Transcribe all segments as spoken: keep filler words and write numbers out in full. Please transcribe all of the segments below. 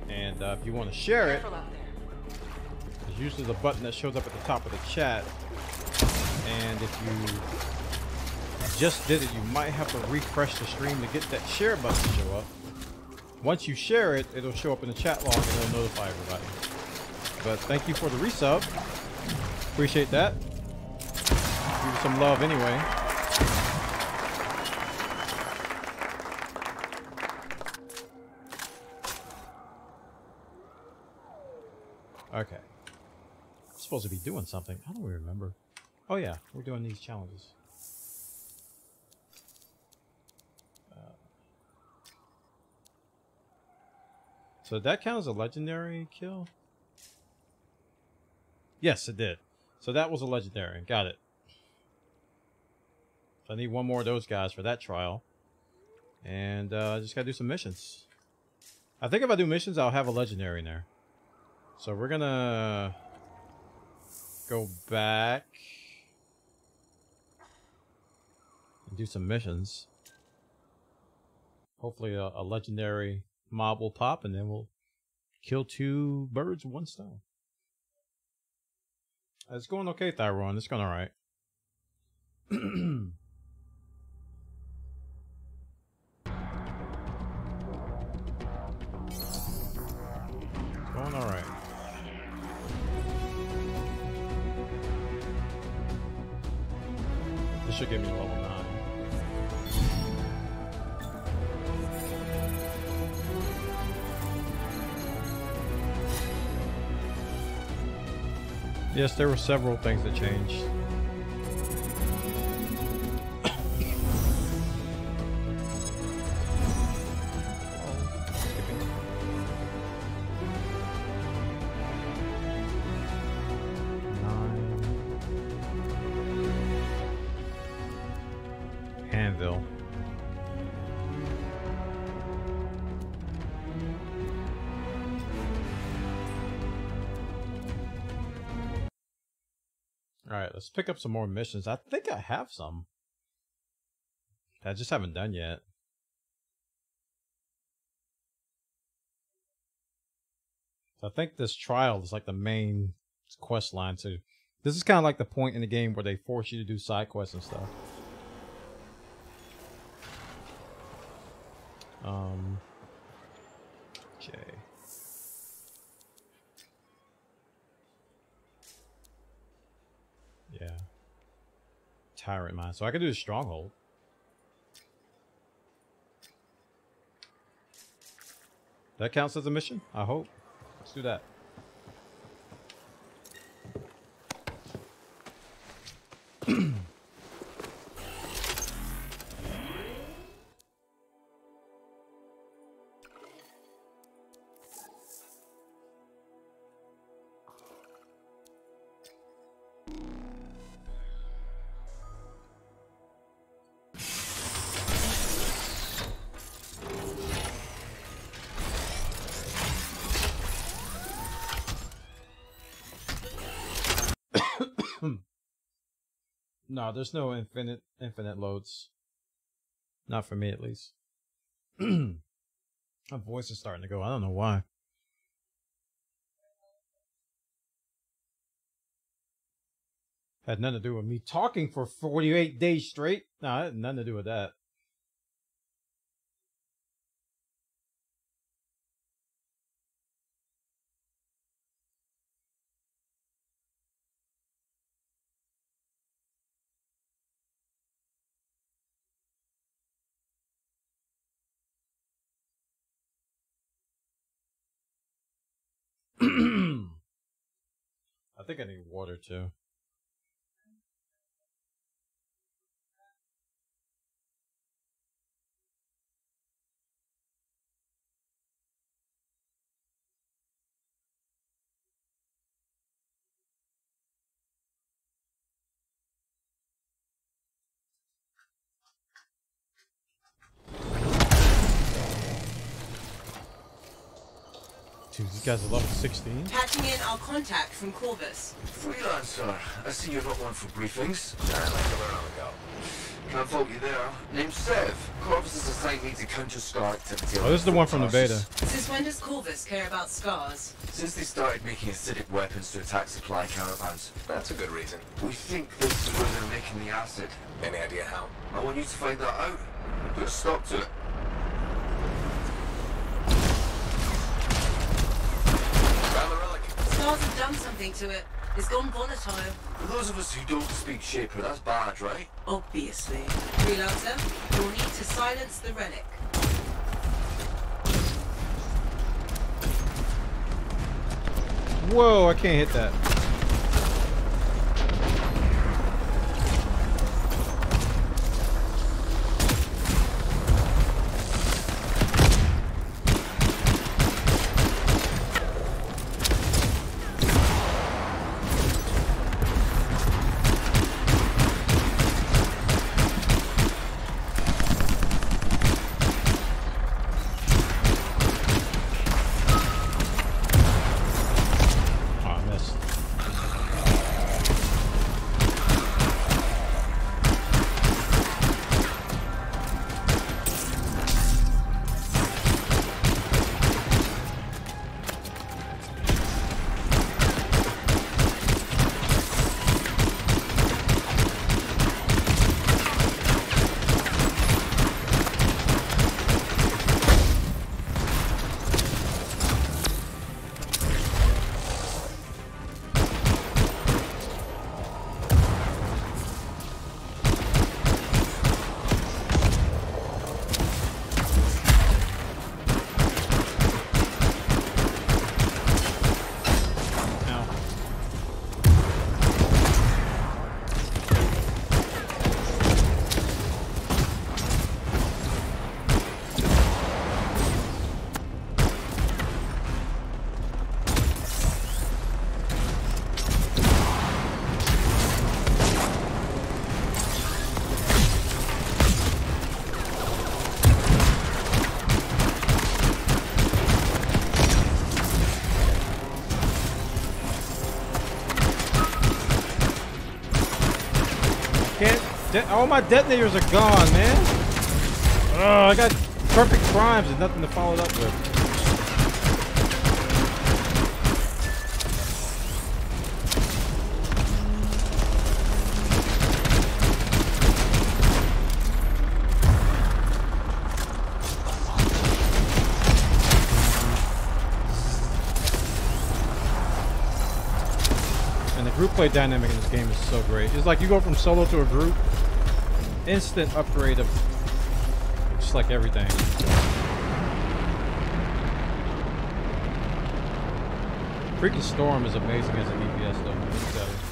And uh, if you want to share it, there's usually the button that shows up at the top of the chat. And if you just did it, you might have to refresh the stream to get that share button to show up. Once you share it, it'll show up in the chat log and it'll notify everybody. But thank you for the resub. Appreciate that. Give you some love anyway. Okay. I'm supposed to be doing something. I don't even remember. Oh yeah, we're doing these challenges. Uh, so that counts as a legendary kill? Yes, it did. So that was a legendary. Got it. So I need one more of those guys for that trial. And uh, I just gotta do some missions. I think if I do missions, I'll have a legendary in there. So we're gonna go back and do some missions. Hopefully a, a legendary mob will pop and then we'll kill two birds with one stone. It's going okay, Thyron. It's going alright. It's going alright. This should give me level nine. Yes, there were several things that changed. Anvil. Alright, let's pick up some more missions. I think I have some. I just haven't done yet. So I think this trial is like the main quest line too. This is kind of like the point in the game where they force you to do side quests and stuff. Um, J. Yeah. Tyrant mine. So I can do the stronghold. That counts as a mission? I hope. Let's do that. No, there's no infinite infinite loads. Not for me, at least. My voice is starting to go. I don't know why. Had nothing to do with me talking for forty-eight days straight. No, it had nothing to do with that. I think I need water too. Dude, these guys are level sixteen. Patching in our contact from Corvus. Freelancer, I see you're not one for briefings. I like them around ago. Can't fault you there. Name's Sev. Core officers assigned me to counter Scar activity. Oh, this is the one from the beta. Since when does Corvus care about scars? Since they started making acidic weapons to attack supply caravans. That's a good reason. We think this is where they're making the acid. Any idea how? I want you to find that out and put a stop to it. Found the relic. Scars have done something to it. It's gone volatile. For those of us who don't speak Shaper, that's bad, right? Obviously. Freelancer, you'll need to silence the relic. Whoa, I can't hit that. All my detonators are gone, man. Oh, I got perfect primes and nothing to follow it up with. And the group play dynamic in this game is so great. It's like you go from solo to a group. Instant upgrade of just like everything. Freaking Storm is amazing as a D P S though. Let me tell you.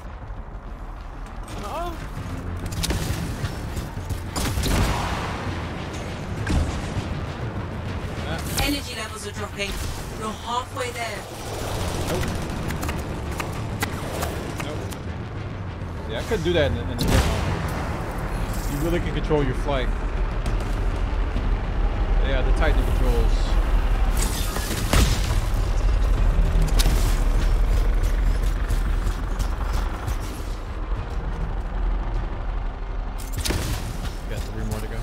Oh. Ah. Energy levels are dropping. You're halfway there. Nope. Nope. Yeah, I couldn't do that in the, in the demo. You really can control your flight. Yeah, the Titan controls. Got three more to go.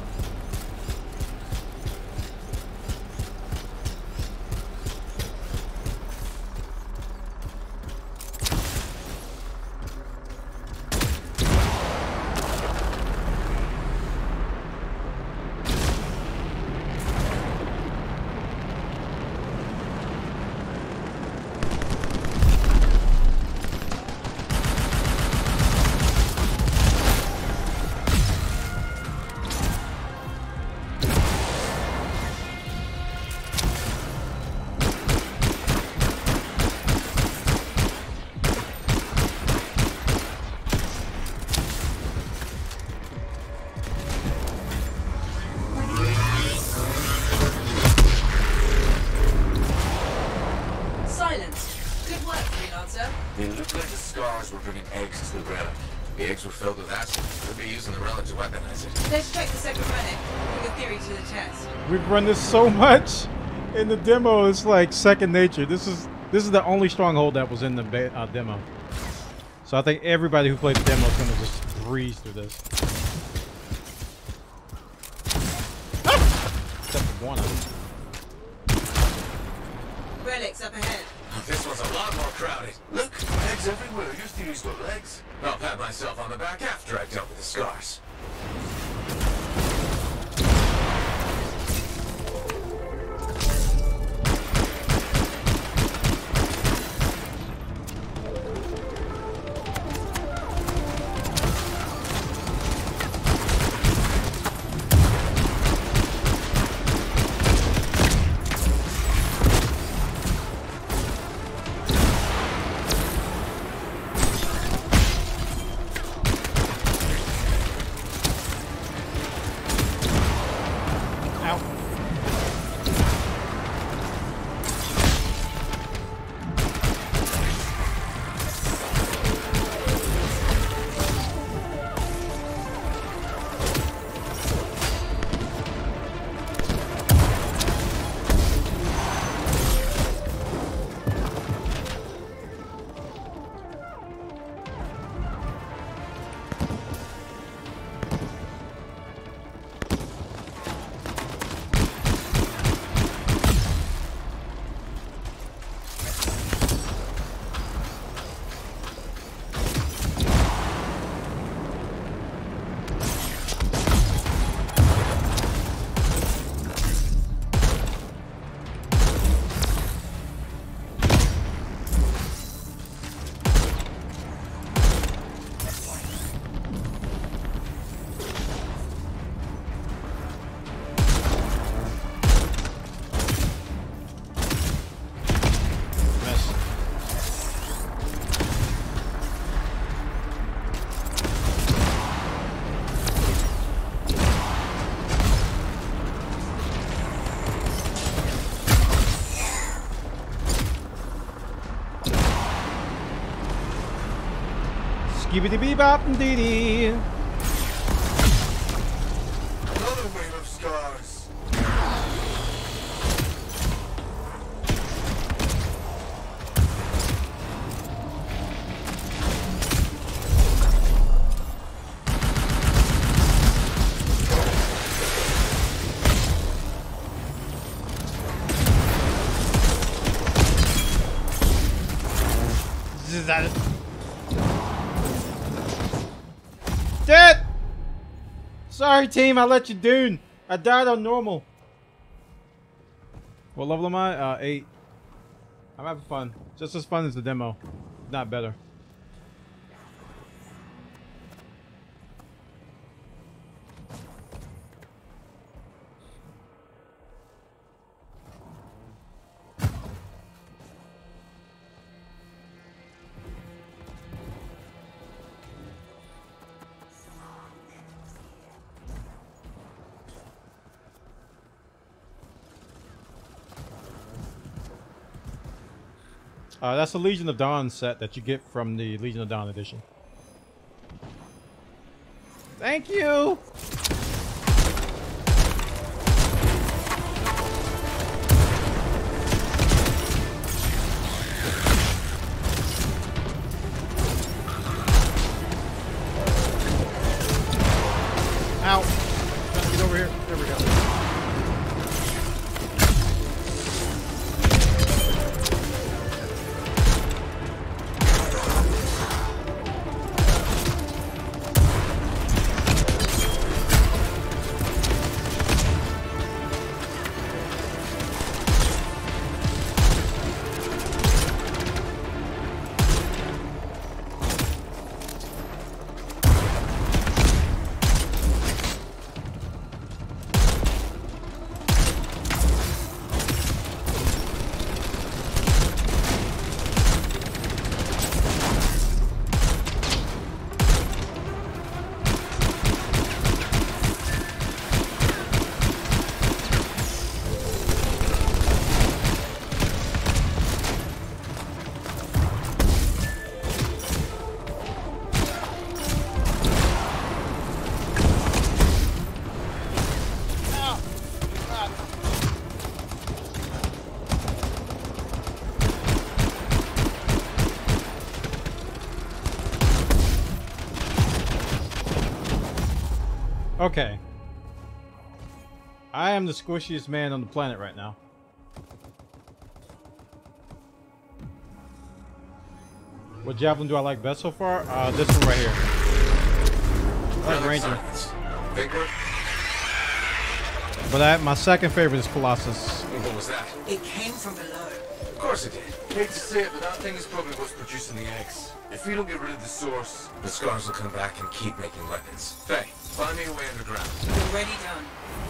eggs were filled with acid. Could be using the relic to weaponize it. Let's check the second relic. Put your theory to the test. We've run this so much in the demo. It's like second nature. This is this is the only stronghold that was in the uh, demo. So I think everybody who played the demo is gonna just breeze through this. Bwana. Relics up ahead. This one's a lot more crowded. Look, legs everywhere. Your theory's got legs. I'll pat myself on the back after I dealt with the scars. Skibidi bee bop and dee dee. Another wave of scars. Is that it? Dead! Sorry, team, I let you down. I died on normal. What level am I? Uh, eight. I'm having fun. Just as fun as the demo. Not better. Uh, that's the Legion of Dawn set that you get from the Legion of Dawn edition. Thank you! Ow! Let's get over here. There we go. Okay. I am the squishiest man on the planet right now. What javelin do I like best so far? Uh, this one right here. I like Ranger. Bigger? But I, my second favorite is Colossus. What was that? It came from below. Of course it did. Hate to say it, but that thing is probably what's producing the eggs. If we don't get rid of the source, The scars will come back and keep making weapons. Faye, find me a way underground. Already done.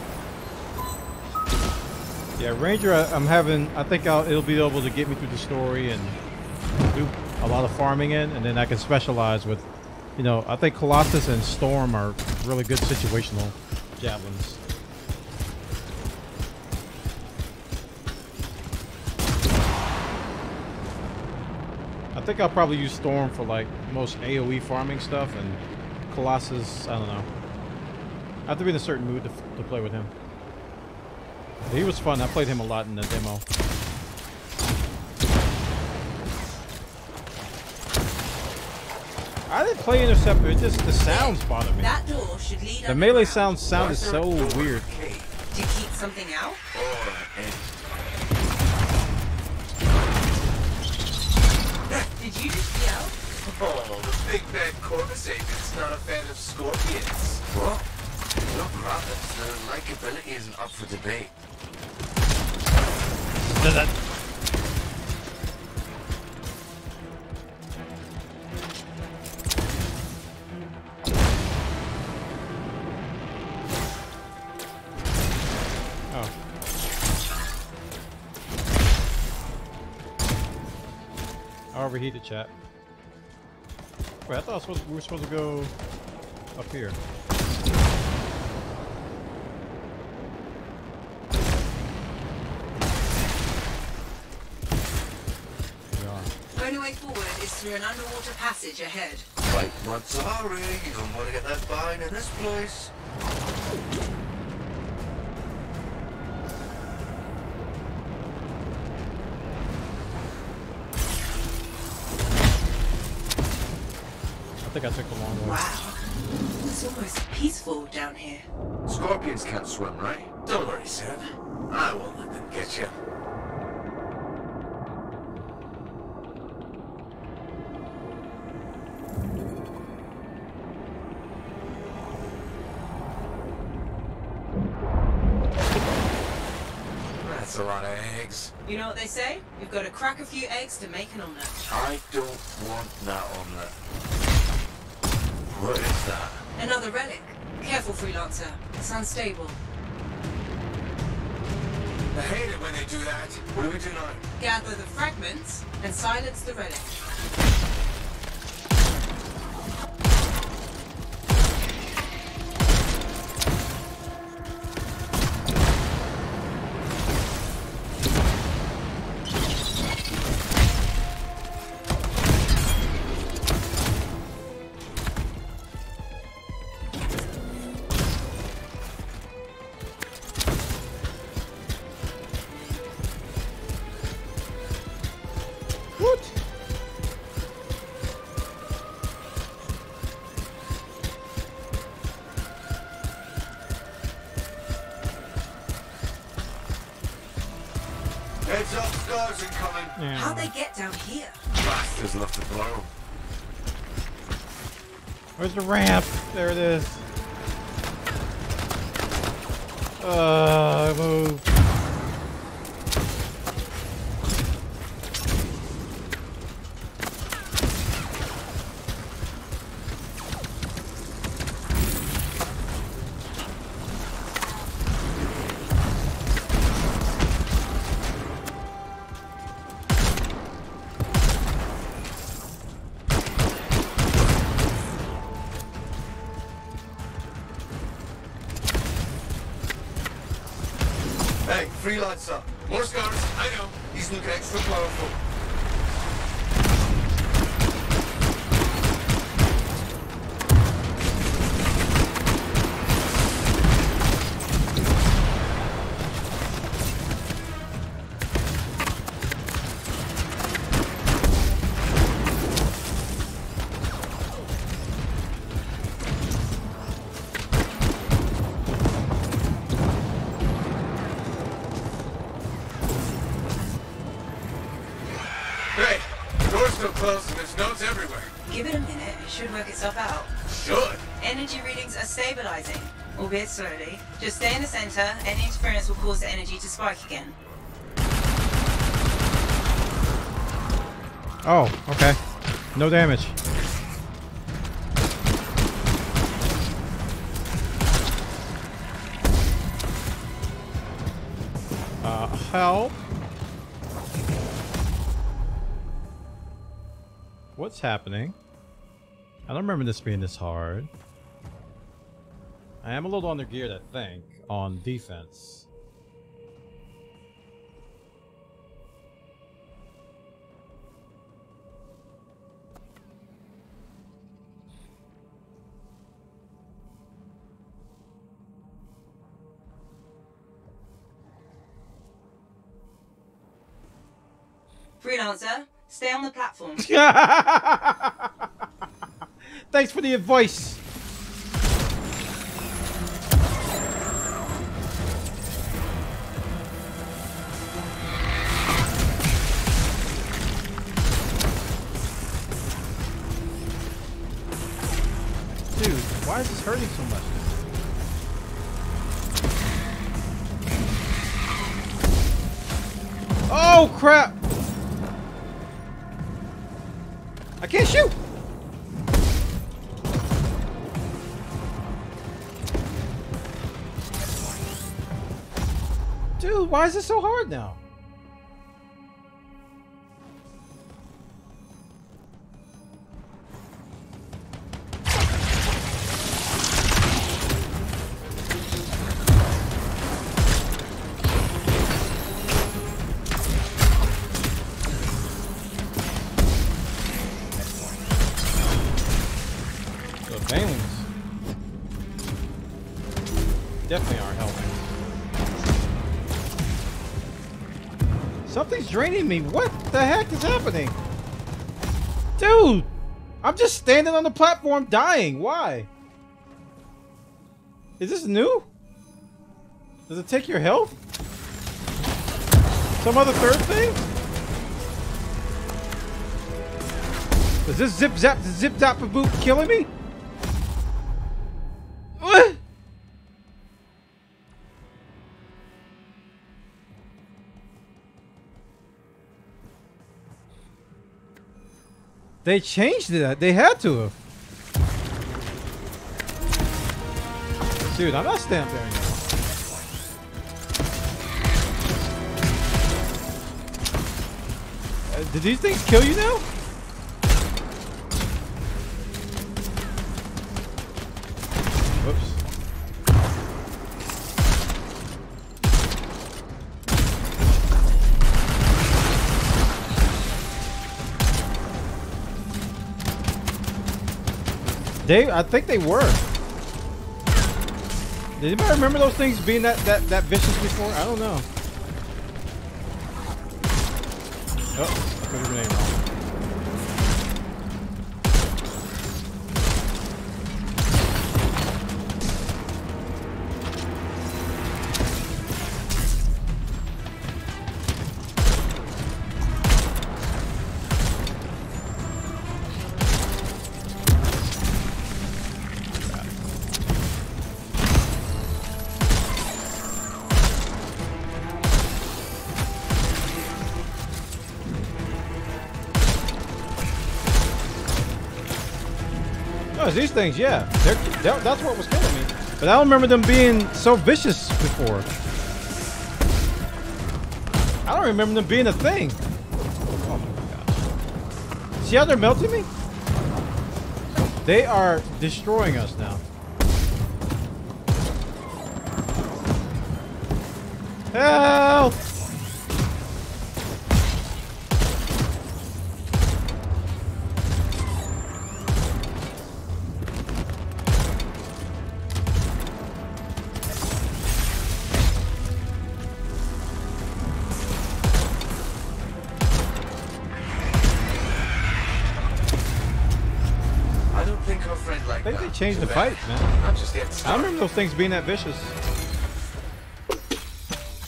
Yeah, Ranger, I, I'm having. I think I'll, it'll be able to get me through the story and do a lot of farming in, and then I can specialize with, you know, I think Colossus and Storm are really good situational javelins. I think I'll probably use Storm for like most A O E farming stuff, and Colossus, I don't know. I have to be in a certain mood to, to play with him. He was fun. I played him a lot in the demo. I didn't play Interceptor. It just the sounds bother me. That door should lead The melee underground. sound sounded so weird. To keep something out? or an Did you just yell? Oh, the big bad Corvus agent's not a fan of scorpions. What? No profits. Their likability isn't up for debate. Does that? Oh. I overheated, chat. Wait, I thought I was supposed, we were supposed to go up here. The only way forward is through an underwater passage ahead. Right, not sorry. You don't want to get left behind in this place. I think I took the long way. Wow. It's almost peaceful down here. Scorpions can't swim, right? Don't worry, Sev. I won't let them get you. That's a lot of eggs. You know what they say? You've got to crack a few eggs to make an omelette. I don't want that omelette. What is that? Another relic. Careful, freelancer. It's unstable. I hate it when they do that. What do we do now? Gather the fragments and silence the relic. Heads up, scars incoming. How'd they get down here? Bastards left to blow. Where's the ramp? There it is. Uh, move. Hey, freelancer. More scars. I know. He's looking extra powerful. so close and there's notes everywhere. Give it a minute, it should work itself out. Should. Energy readings are stabilizing, albeit slowly. Just stay in the center, any interference will cause the energy to spike again. Oh, okay. No damage. Uh, help. What's happening? I don't remember this being this hard. I am a little under geared, I think, on defense. Freelancer, stay on the platform. Thanks for the advice. Dude, why is this hurting so much? Oh crap! I can't shoot! Dude, why is it so hard now? Definitely aren't helping. Something's draining me. What the heck is happening? Dude! I'm just standing on the platform dying. Why? Is this new? Does it take your health? Some other third thing? Is this zip zap zip zap boop killing me? What? They changed it. They had to have. Dude, I'm not standing there anymore. Uh, did these things kill you now? Whoops. They, I think they were. Did anybody remember those things being that that that vicious before? I don't know. Oh, I put your name wrong. Oh, these things, yeah. They're, they're, that's what was killing me. But I don't remember them being so vicious before. I don't remember them being a thing. Oh my gosh. See how they're melting me? They are destroying us now. Help! I think they changed the fight, man. I'm just getting I started. remember those things being that vicious.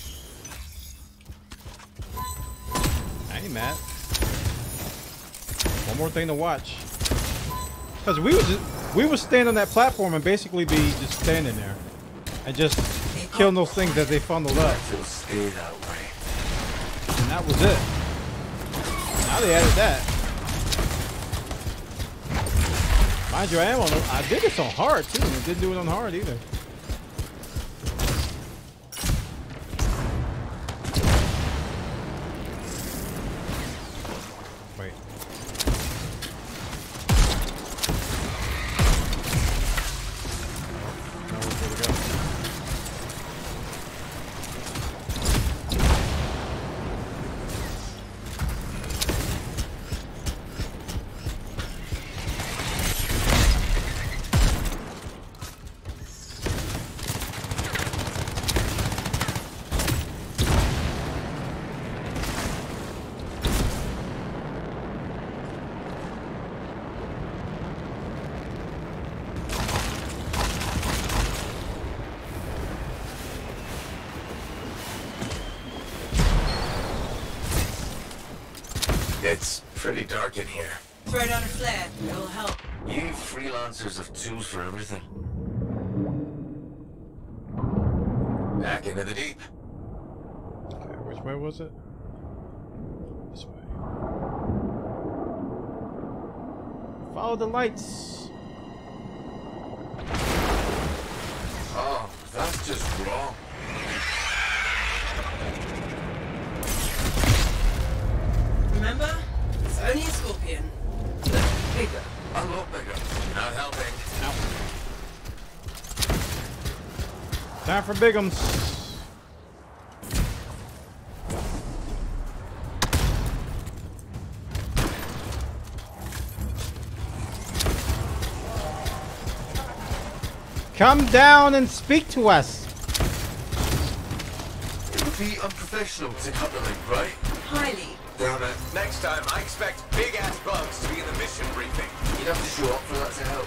I ain't mad. One more thing to watch. Because we would just, we would stand on that platform and basically be just standing there and just killing those things as they funneled up. It'll stay that way. And that was it. Now they added that. Mind you, I am on. I did this on hard too. And didn't do it on hard either. Wait. No, where to go? It's pretty dark in here. Throw down a flare. It'll help. You freelancers have tools for everything. Back into the deep. Okay, which way was it? This way. Follow the lights. Oh, that's just wrong. Remember? It's only a scorpion. Look bigger. A lot bigger. Not helping. Time for bigums. Come down and speak to us. It would be unprofessional to cut the link, right? Highly. Damn it. Next time, I expect big-ass bugs to be in the mission briefing. You'd have to show up for that to help.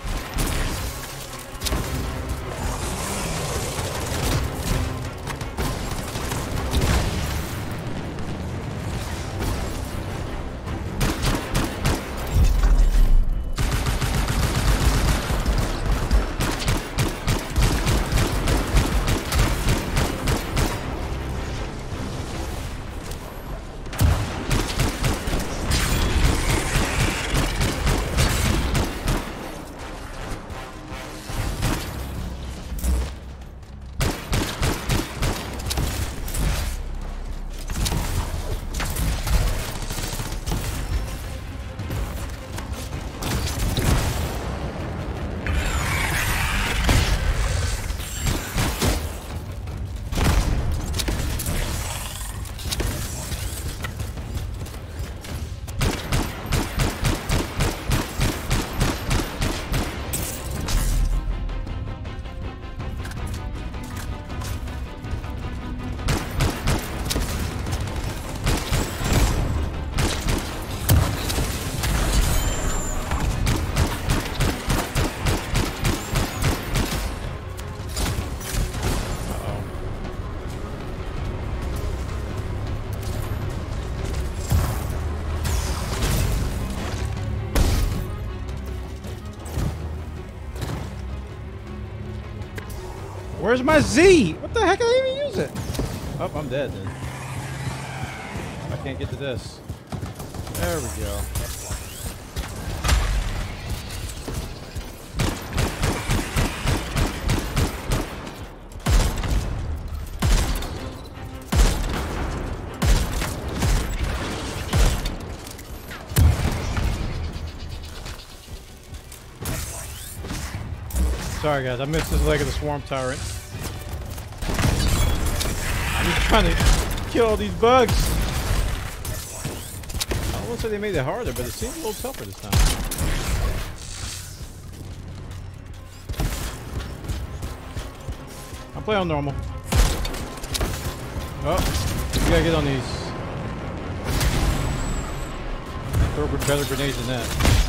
Where's my Z? What the heck? I didn't even use it. Oh, I'm dead then. I can't get to this. There we go. Sorry guys, I missed this leg of the swarm tyrant. I'm just trying to kill all these bugs. I don't want to say they made it harder, but it seems a little tougher this time. I'm playing on normal. Oh, we gotta get on these. Throw better grenades than that.